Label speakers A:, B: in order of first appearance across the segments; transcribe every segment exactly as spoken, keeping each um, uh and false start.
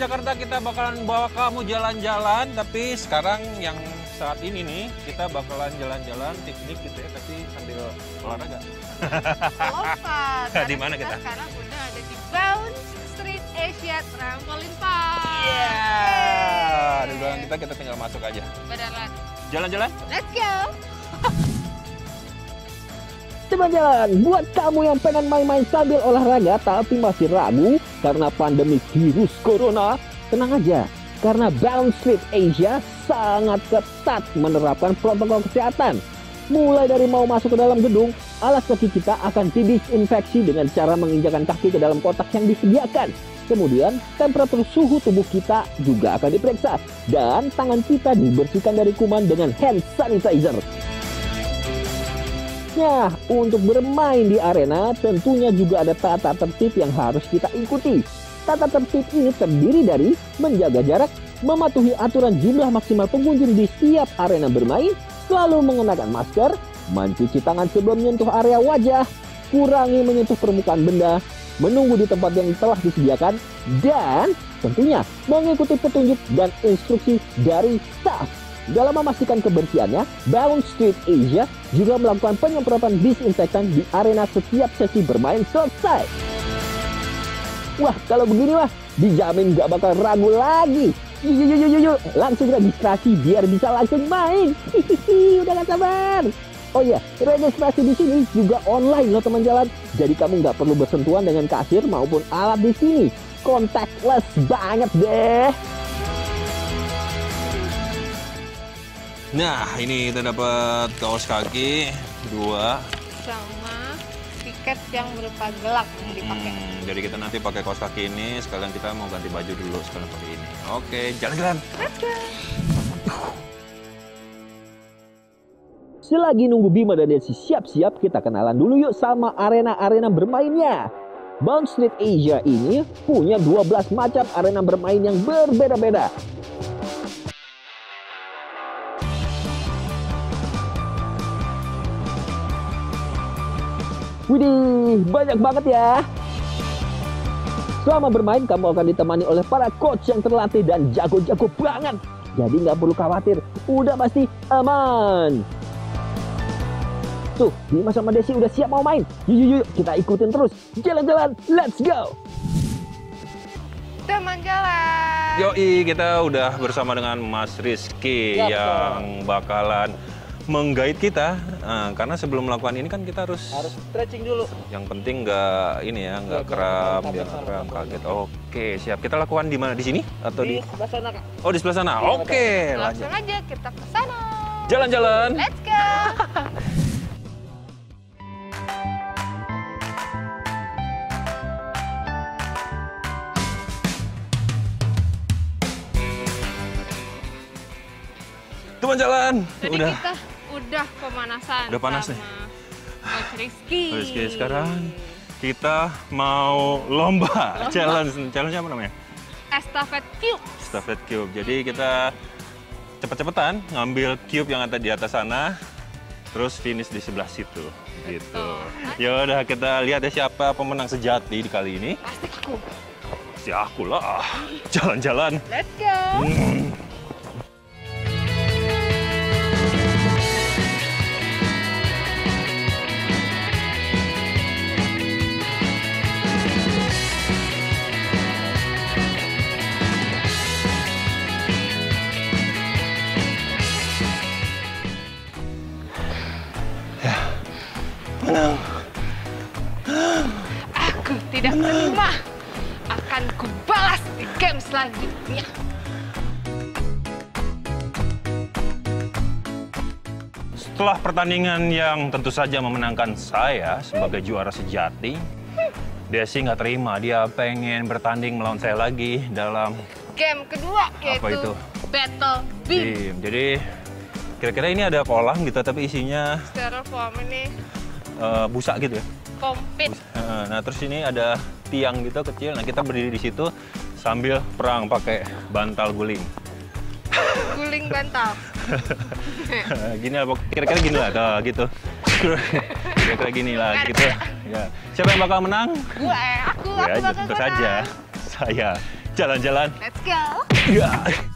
A: Jakarta kita bakalan bawa kamu jalan-jalan, tapi sekarang yang saat ini nih kita bakalan jalan-jalan piknik gitu ya, tapi sambil olahraga.
B: Lompat.
A: Di mana kita?
B: Sekarang udah ada di Bounce Street Asia Trampoline Park.
A: Iya. Yeah. Di belakang kita kita tinggal masuk aja.
B: Beneran.
A: Jalan-jalan?
B: Let's go.
C: Jalan-jalan, buat kamu yang pengen main-main sambil olahraga tapi masih ragu karena pandemi virus corona, tenang aja. Karena Bounce Street Asia sangat ketat menerapkan protokol kesehatan. Mulai dari mau masuk ke dalam gedung, alas kaki kita akan didisinfeksi dengan cara menginjakan kaki ke dalam kotak yang disediakan. Kemudian, temperatur suhu tubuh kita juga akan diperiksa. Dan tangan kita dibersihkan dari kuman dengan hand sanitizer. Nah, untuk bermain di arena tentunya juga ada tata tertib yang harus kita ikuti. Tata tertib ini terdiri dari menjaga jarak, mematuhi aturan jumlah maksimal pengunjung di setiap arena bermain, selalu mengenakan masker, mencuci tangan sebelum menyentuh area wajah, kurangi menyentuh permukaan benda, menunggu di tempat yang telah disediakan, dan tentunya mengikuti petunjuk dan instruksi dari staff. Dalam memastikan kebersihannya, Bounce Street Asia juga melakukan penyemprotan disinfektan di arena setiap sesi bermain selesai. Wah, kalau begini mah dijamin nggak bakal ragu lagi. Yuk, yuk, yuk, yuk, yuk, langsung registrasi biar bisa langsung main. Hihihi, udah gak sabar. Oh iya, registrasi di sini juga online loh teman jalan. Jadi kamu nggak perlu bersentuhan dengan kasir maupun alat di sini. Contactless banget deh.
A: Nah, ini kita dapat kaos kaki dua.
B: Sama tiket yang berupa gelak yang dipakai.
A: Hmm, jadi kita nanti pakai kaos kaki ini, sekalian kita mau ganti baju dulu sekalian pakai ini. Oke, jalan-jalan.
B: Let's go.
C: Selagi nunggu Bima dan Desi siap-siap, kita kenalan dulu yuk sama arena-arena bermainnya. Bounce Street Asia ini punya dua belas macam arena bermain yang berbeda-beda. Widih, banyak banget ya. Selama bermain, kamu akan ditemani oleh para coach yang terlatih dan jago-jago banget. Jadi nggak perlu khawatir, udah pasti aman. Tuh, Bima sama Desi udah siap mau main. Yuk, yuk, yuk, kita ikutin terus. Jalan-jalan, let's go.
B: Teman jalan.
A: Yoi, kita udah bersama dengan Mas Rizky
C: Yap,
A: yang bakalan menggait kita. Nah, karena sebelum melakukan ini kan kita harus
C: Harus stretching dulu.
A: yang penting nggak ini ya, nggak
C: Nggak
A: kram,
C: kaget
A: biar
C: sama
A: kram
C: sama
A: kaget. Oke, siap. Kita lakukan di mana? Di sini atau di?
C: Di sebelah sana, Kak.
A: Oh, di sebelah sana.
C: Iya,
A: Oke, lanjut.
B: Langsung aja kita ke sana.
A: Jalan-jalan.
B: Let's go.
A: Teman jalan.
B: Jadi
A: Udah.
B: kita udah pemanasan.
A: Udah panas
B: sama
A: nih.
B: Coach Rizky.
A: Rizky, sekarang kita mau lomba.
B: Lomba.
A: Challenge. Challenge apa namanya?
B: Estafet Cube.
A: Estafet Cube. Jadi kita cepet-cepetan ngambil cube yang ada di atas sana, terus finish di sebelah situ. Gitu. Ya udah, kita lihat ya siapa pemenang sejati di kali ini.
B: Pasti aku.
A: Si aku lah. Jalan-jalan.
B: Let's go.
A: Hmm. Menang.
B: Aku tidak terima. Akan kubalas di game selanjutnya.
A: Setelah pertandingan yang tentu saja memenangkan saya sebagai juara sejati, Desi nggak terima. Dia pengen bertanding melawan saya lagi dalam
B: Game kedua yaitu
A: Apa itu?
B: Battle Beam.
A: tim. Jadi kira-kira ini ada kolam gitu, tapi isinya
B: Styrofoam ini
A: uh, busa gitu ya.
B: komplit.
A: Uh, Nah terus ini ada tiang gitu kecil. Nah kita berdiri di situ sambil perang pakai bantal guling.
B: Guling bantal.
A: Gini lah, kira-kira gini lah, tuh, gitu. Kira-kira gini lah, gitu. Ya. Siapa yang bakal menang?
B: Gue, aku,
A: Ya,
B: aku bakal
A: tentu
B: menang.
A: saja saya. Jalan-jalan.
B: Let's go.
A: Ya.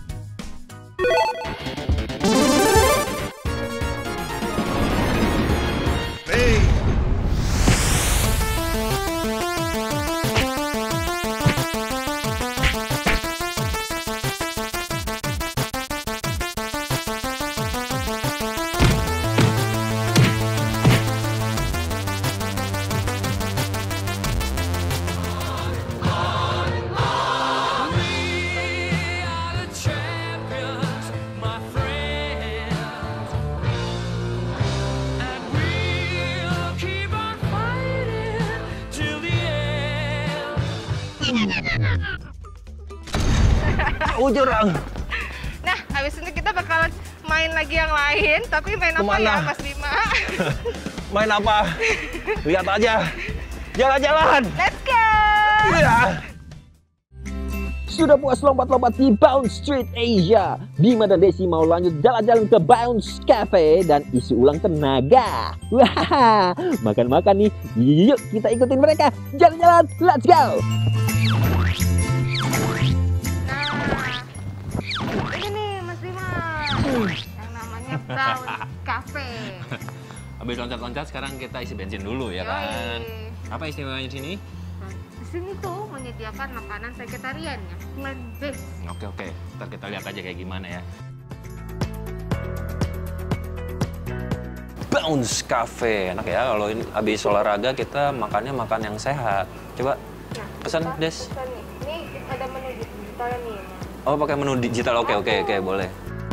A: Jauh jurang.
B: Nah, habis ini kita bakalan main lagi yang lain, tapi main apa
A: Kemana?
B: ya, Mas Bima?
A: Main apa? Lihat aja. Jalan-jalan.
B: Let's go.
A: Ya.
C: Sudah puas lompat-lompat di Bounce Street Asia, Bima dan Desi mau lanjut jalan-jalan ke Bounce Cafe dan isi ulang tenaga. Wah, makan-makan nih. Yuk kita ikutin mereka. Jalan-jalan, let's go.
B: Nah, ini nih Mas Bima, yang namanya Bounce Cafe.
A: Habis loncat-loncat sekarang kita isi bensin dulu ya kan.
B: Yoi.
A: Apa istimewanya di sini?
B: Nah, di sini tuh menyediakan makanan vegetarian ya, plant based.
A: Oke oke, ntar kita lihat aja kayak gimana ya. Bounce Cafe, enak ya kalau ini habis olahraga kita makannya makan yang sehat. Coba
B: Nah,
A: pesan
B: kita
A: Des.
B: pesan nih. Ini ada menu digital nih.
A: Oh pakai menu digital, oke oke oke boleh.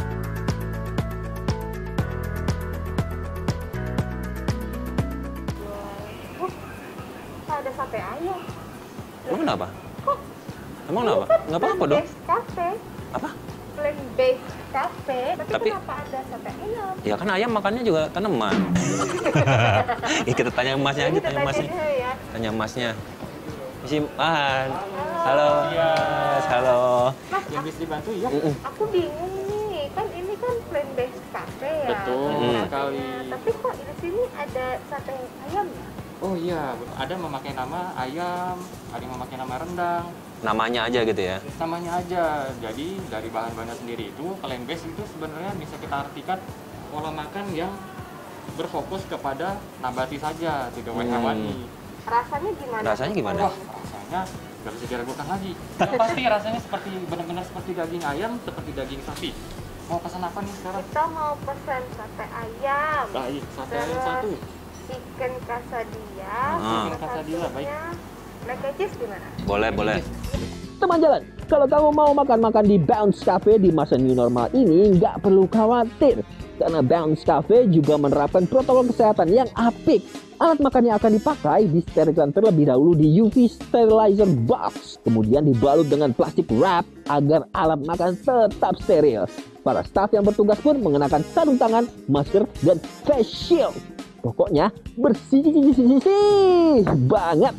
B: Oh, ada sate ayam.
A: Emang kenapa?
B: Kok?
A: Emang kenapa? Nggak apa-apa dong.
B: Plant-based cafe,
A: Apa?
B: plant based cafe. Tapi,
A: Tapi-
B: kenapa ada sate ayam?
A: Ya kan ayam makannya juga tanaman. Ya, kita tanya emasnya aja,
B: Ini
A: tanya
B: kita
A: emasnya.
B: tanya ya.
A: Tanya emasnya. Simpan. Halo. Mas, halo.
B: Mas,
D: Yang bisa dibantu ya?
A: Mm-mm.
B: aku bingung nih, kan ini kan plant based cafe ya.
D: Betul
B: cafenya.
D: sekali.
B: Tapi kok di sini ada sate ayam ya?
D: Oh iya, ada memakai nama ayam, ada yang memakai nama rendang.
A: Namanya aja gitu ya.
D: Namanya aja. Jadi dari bahan-bahannya sendiri itu, plant based itu sebenarnya bisa kita artikan pola makan yang berfokus kepada nabati saja, tidak
A: Hmm.
D: hewani.
B: Rasanya gimana?
A: Rasanya
B: tuh
A: gimana?
D: Wah,
B: kalau-
D: rasanya nggak bisa diragukan lagi. Yang pasti rasanya seperti benar-benar seperti daging ayam, seperti daging sapi. Mau pesan apa nih sekarang?
B: Kita mau pesan sate ayam.
D: Baik, sate ayam
B: Terus
D: satu.
B: chicken quesadilla.
A: Ah.
B: sama
D: Chicken quesadilla, baik.
B: satunya mac and cheese gimana?
A: Boleh boleh.
C: Teman jalan, kalau kamu mau makan-makan di Bounce Cafe di masa new normal ini, nggak perlu khawatir. Karena Bounce Cafe juga menerapkan protokol kesehatan yang apik. Alat makannya akan dipakai disterilkan terlebih dahulu di U V sterilizer box. Kemudian dibalut dengan plastik wrap agar alat makan tetap steril. Para staf yang bertugas pun mengenakan sarung tangan, masker, dan face shield. Pokoknya bersih banget.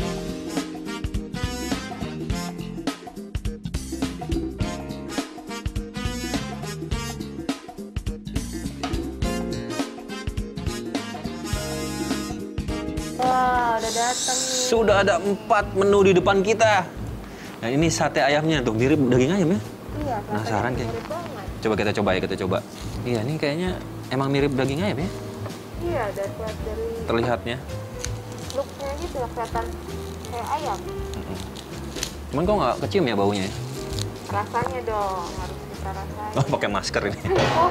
B: Wah, udah datang nih.
A: Sudah ada empat menu di depan kita. Nah ini sate ayamnya tuh mirip daging ayam ya.
B: Iya,
A: Penasaran
B: rasanya
A: kayak-
B: mirip banget.
A: Coba kita coba ya kita coba. Iya ini kayaknya emang mirip daging ayam ya
B: Iya, dari dari
A: terlihatnya.
B: look-nya gitu lah, kelihatan kayak ayam.
A: Cuman kok nggak kecium ya baunya? ya?
B: Rasanya dong, harus kita rasain.
A: Oh pakai masker ini.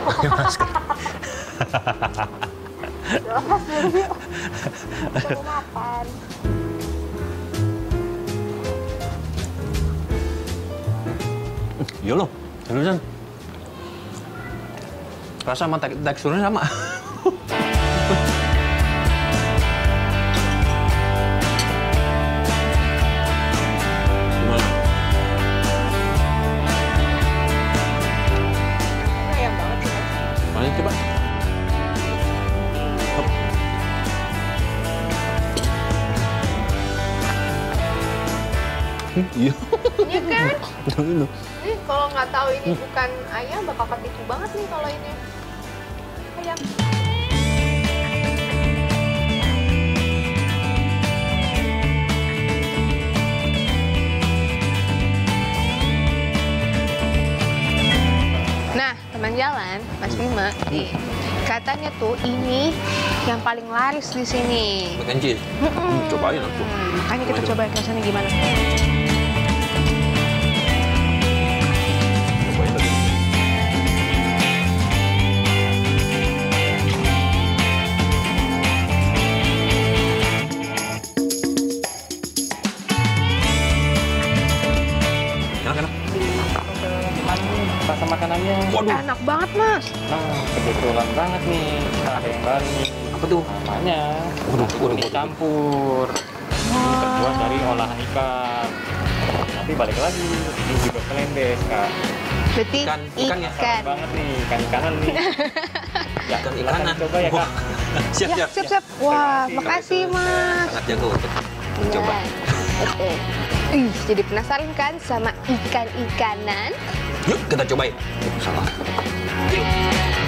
B: Lepas dulu yuk. Kita mau makan.
A: Iya loh, seriusan. Rasa sama tek teksturnya sama. Gimana?
B: Ayam banget sih, Mas.
A: Mana coba? Hop. Hmm, Iya.
B: Iya kan?
A: Ini.
B: Ini kalau nggak tahu ini bukan ayam, bakal ketipu banget nih kalau ini ayam. lima. Nih, katanya tuh ini yang paling laris di sini.
A: Mac and cheese. Hmm, cobain aku.
B: Makanya kita cobain rasanya gimana.
A: Cobain lagi. Enak-enak.
D: Rasa makanannya.
A: Waduh.
B: Enak banget, Mas.
D: Nah, kebetulan banget nih. Ada yang baru nih.
A: Apa tuh?
D: Namanya
A: Waduh,
D: nasi
A: waduh,
D: kuning
A: waduh.
D: campur. Ini terbuat dari olahan ikan. Tapi balik lagi, ini juga kelembes, Kak.
B: Berarti
A: Ikan, ikan ya?
B: ikan.
D: Banget nih, ikan-ikanan nih. Ya,
A: Ikan
D: silakan
A: ikanan.
D: coba ya, Kak.
A: Siap,
B: Ya,
A: siap.
B: siap, siap. Wah, makasih, Mas.
A: Sangat jago untuk mencoba.
B: Iya. Oke. Ih, jadi penasaran kan sama ikan-ikanan?
A: Yuk, kita cobain. Salah. Yuk.